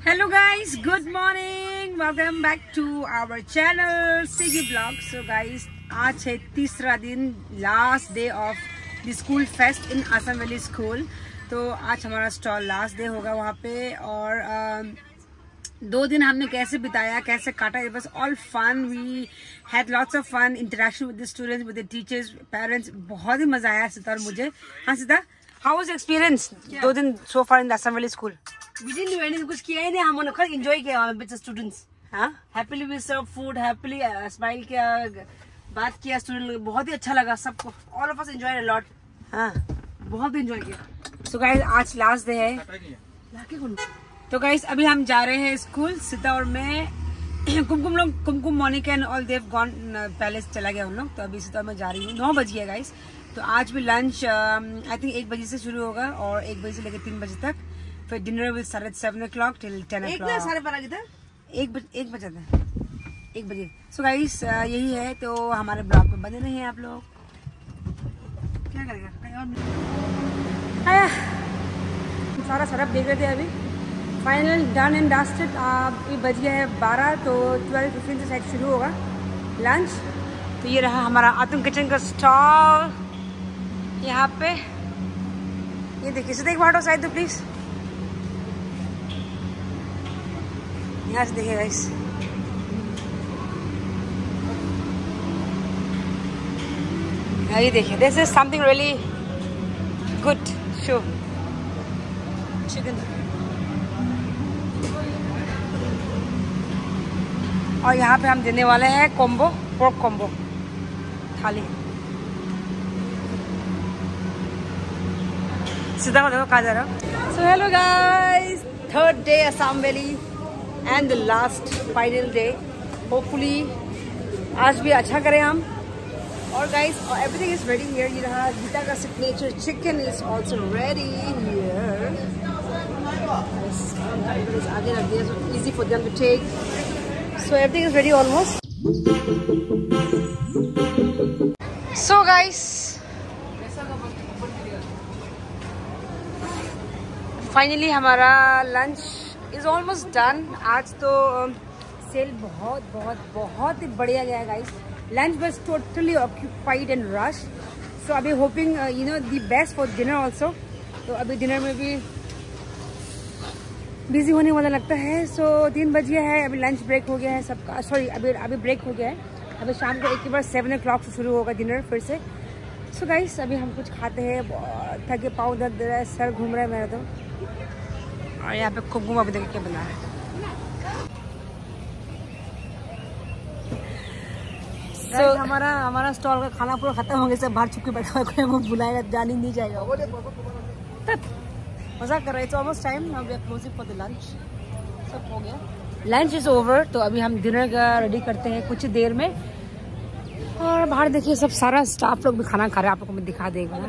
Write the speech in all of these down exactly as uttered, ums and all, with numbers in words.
Hello guys, good morning. Welcome back to our channel Siggy Vlog. So guys, आज है तीसरा दिन, last day of the school fest in Assam Valley School. तो आज हमारा stall last day होगा वहाँ पे. और uh, दो दिन हमने कैसे बिताया, कैसे काटा, it was all fun. We had lots of fun, interaction with the students, with the teachers, parents. बहुत ही मजा आया सीता और मुझे. हाँ सीता, हाउ वाज एक्सपीरियंस दो दिन so far in Assam Valley School? We didn't do anything, कुछ किया ही नहीं. हमने खाली enjoy किया विद स्टूडेंट्स. हाँ, happily we serve food, happily smile किया, बात किया स्टूडेंट. बहुत ही अच्छा लगा सबको. All of us enjoyed a lot. हाँ, बहुत enjoy किया. So guys, आज लास्ट डे है. तो guys, अभी हम जा रहे हैं स्कूल. सीता और मैं, कुमकुम लोग, कुमकुम, मोनिका एंड ऑल देव गॉन पैलेस चला गया उन लोग. तो अभी सीता मैं जा रही हूँ. नौ बज गया गाइस. तो आज भी लंच आई थिंक एक बजे से शुरू होगा और एक बजे से लेकर तीन बजे तक. फिर dinner will start at seven o'clock till ten o'clock. साढ़े बारह किधर? एक बजे एक बजे था एक बजे. सो गाइस, यही है. तो हमारे ब्लॉग में बने रहे हैं आप लोग. क्या करेगा कहीं और. सारा सरफ देख रहे थे अभी. Final done and dusted. अब ये बज गया है बारह. तो ट्वेल्व फिफ्टीन से शायद शुरू होगा लंच. तो ये रहा हमारा आतम किचन का स्टॉल यहाँ पे. ये देखिए सीधा एक बार हटो साइड तो प्लीज. यहाँ से देखिए गाइस. ये देखिए, this is something really good show. Chicken. और यहाँ पे हम देने वाले हैं कॉम्बो, पोर्क कॉम्बो थाली. सीधा को देखो कहाँ जा रहा हूँ. So hello guys, third day Assam Valley and the last final day. Hopefully आज भी अच्छा करें हम. और guys, everything is ready here. ये रहा गीता का signature chicken is also ready here. आगे रख दिया, so easy for them to take. So everything is ready almost. So guys, finally हमारा लंच इज ऑलमोस्ट डन. आज तो सेल बहुत बहुत बहुत ही बढ़िया गया गाइस. लंच बस totally occupied and rush. So अभी hoping you know the best for dinner also. तो अभी डिनर में भी बिजी होने वाला लगता है. सो so, तीन बज गया है. अभी लंच ब्रेक हो गया है सबका. सॉरी, अभी अभी ब्रेक हो गया है. अभी शाम को एक के बाद सेवन ओ क्लॉक से शुरू होगा डिनर फिर से. सो so, गाइस, अभी हम कुछ खाते हैं. बहुत थके, पाँव दर्द दे रहा है, सर घूम रहा है मेरा तो. और यहाँ पे कुमकुम अभी देख के बना है. So, हमारा हमारा स्टॉल का खाना पूरा खत्म हो गया. सब बाहर चुपके बैठा हुआ है. वो बुलाएगा, जाने नहीं जाएगा. मजाक कर रहे हैं. Almost time, now we are closing for the lunch. सब हो गया, लंच इज ओवर. तो अभी हम डिनर का रेडी करते हैं कुछ देर में. और बाहर देखिए सब सारा स्टाफ लोग भी खाना खा रहे हैं. आप लोग को मैं दिखा देगा.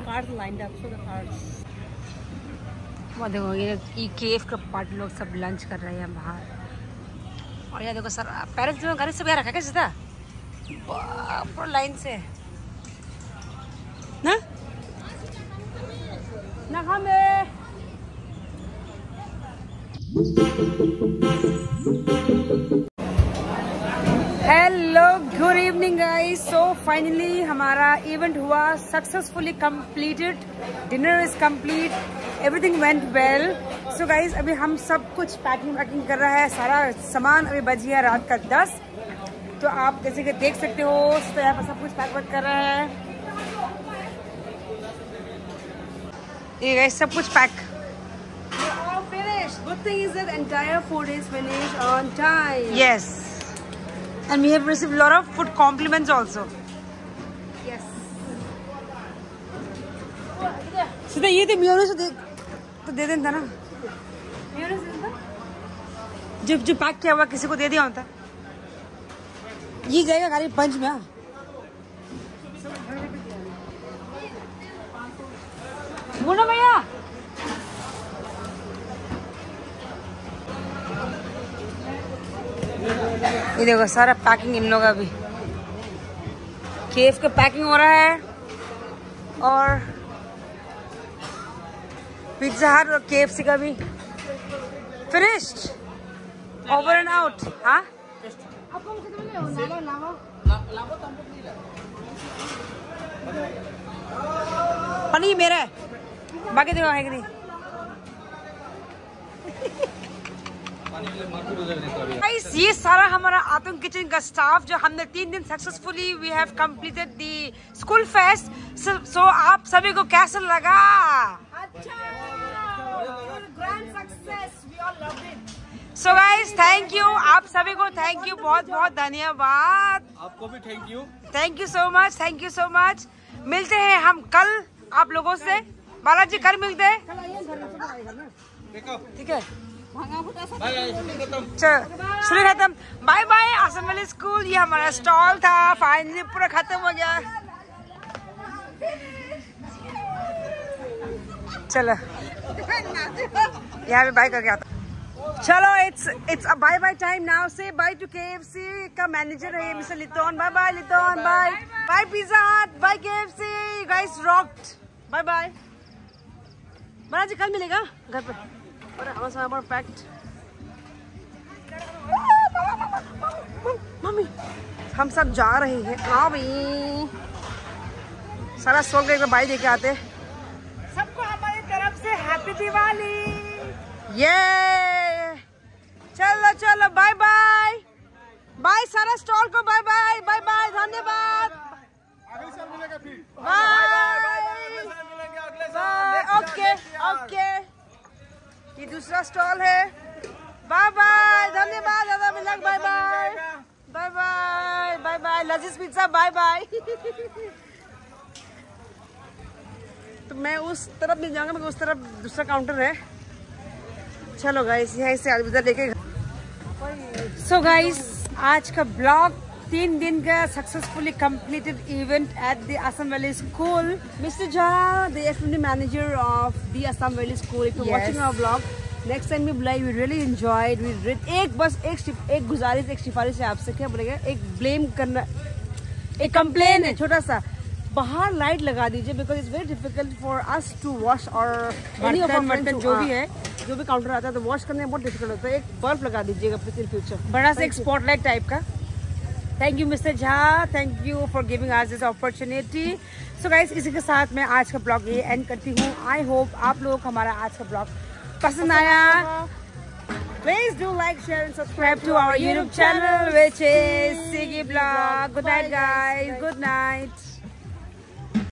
देखो ये केफ का पार्टी लोग सब लंच कर रहे हैं बाहर. और यहाँ देखो सर पेरेंट्स जो घर से भी रखा क्या सीधा पूरा लाइन से ना ना हमें. Hello, good evening guys. So finally हमारा इवेंट हुआ, successfully completed. Dinner is complete, everything went well. So guys, अभी हम सब कुछ पैकिंग पैकिंग कर रहा है. सारा सामान अभी बज गया रात का दस. तो आप जैसे कि देख सकते हो, तो यहाँ पर सब कुछ पैक वैक कर रहा है. ये गाइस सब कुछ pack. Good thing is that entire food is finished on time. Yes. And we have received a lot of food compliments also. Yes. सीधा ये तो म्यूनिस दे तो दे देता ना. म्यूनिस देता? जो जो पैक किया हुआ किसी को दे दिया होता. ये जाएगा गाड़ी पंच में. हाँ, बोलो भैया. ये देखो सारा पैकिंग इन लोग. अभी केफ का पैकिंग हो रहा है. और पिज्जा हट और केएफसी का भी फिनिश्ड. Over and out. हाँ पानी मेरा है, बाकी देखो है कि नहीं. Guys, ये सारा हमारा आतंक किचन का स्टाफ जो हमने तीन दिन successfully we have completed the school fest. So आप सभी को कैसा लगा? अच्छा, grand success, we all loved it. So guys thank you, आप सभी को थैंक यू, बहुत बहुत धन्यवाद. आपको भी thank you. Thank you so much, thank you so much. मिलते हैं हम कल आप लोगों से. बालाजी कल मिलते हैं, ठीक है? चलो खत्म. Bye bye Assam Valley School. ये हमारा स्टॉल था, फाइनली पूरा खत्म हो गया. चलो यहाँ पे बाय करके आता. चलो it's it's a bye bye time now. Say bye to KFC का मैनेजर है mister Liton. Bye bye Liton. Bye bye Pizza Hut. Bye KFC. Guys rocked. Bye bye. Balaji कल मिलेगा घर पे. अरे हमारा सामान पैक्ड. मम्मी हम सब जा रहे हैं. हाँ भाई सारा सोल का एक बार बाय देके आते. सबको हमारी तरफ से हैप्पी दिवाली. ये चलो चलो बाय बाय. बाय सारा स्टॉल को बाय बाय. बाय बाय धन्यवाद. बाय. ओके ओके ये दूसरा स्टॉल है. बाय बाय धन्यवाद दादा मिलक. Bye bye bye bye bye bye. लजीज पिज्जा बाय बाय. तो मैं उस तरफ नहीं जाऊंगा, मैं उस तरफ दूसरा काउंटर है. चलो गाइस यहाँ से अलविदा लेके. सो गाइस आज का ब्लॉग तीन दिन का successfully completed event at the Assam Valley School. Mister Jha the FMD manager of the Assam Valley School. If you watching our blog next time भी बुलाई. We really enjoyed. वी एक बस एक एक गुजारिश एक सिफारिश है आपसे. क्या बोलेगा? एक ब्लेम करना, एक कंप्लेन है छोटा सा. बाहर लाइट लगा दीजिए because it's very difficult for us to wash और बर्तन जो भी है जो भी काउंटर आता है तो वॉश करने में बहुत डिफिकल्ट होता है. एक बल्ब लगा दीजिएगा इन फ्यूचर, बड़ा सा एक स्पॉटलाइट टाइप का. Thank you mister Jha. Thank you for giving us this opportunity. So guys इसी के साथ मैं आज का ब्लॉग ये एंड करती हूँ. आई होप आप लोगों को हमारा आज का ब्लॉग पसंद आया. Please do like, share and subscribe to our YouTube channel which is Siggy Vlog. Good night guys. Good night.